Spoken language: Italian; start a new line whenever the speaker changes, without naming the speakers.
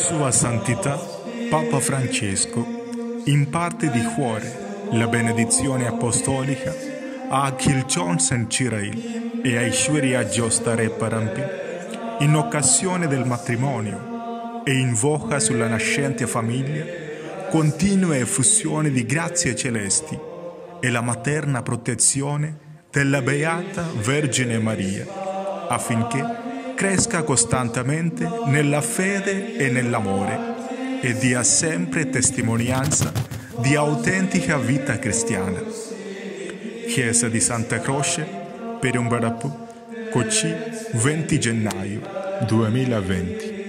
Sua Santità Papa Francesco imparte di cuore la benedizione apostolica a Kilchonsen Cirail e ai suoi Agiostare Parampi in occasione del matrimonio e invoca sulla nascente famiglia continue effusioni di grazie celesti e la materna protezione della Beata Vergine Maria, affinché cresca costantemente nella fede e nell'amore e dia sempre testimonianza di autentica vita cristiana. Chiesa di Santa Croce, per un Barapù, Coci, 20 gennaio 2020.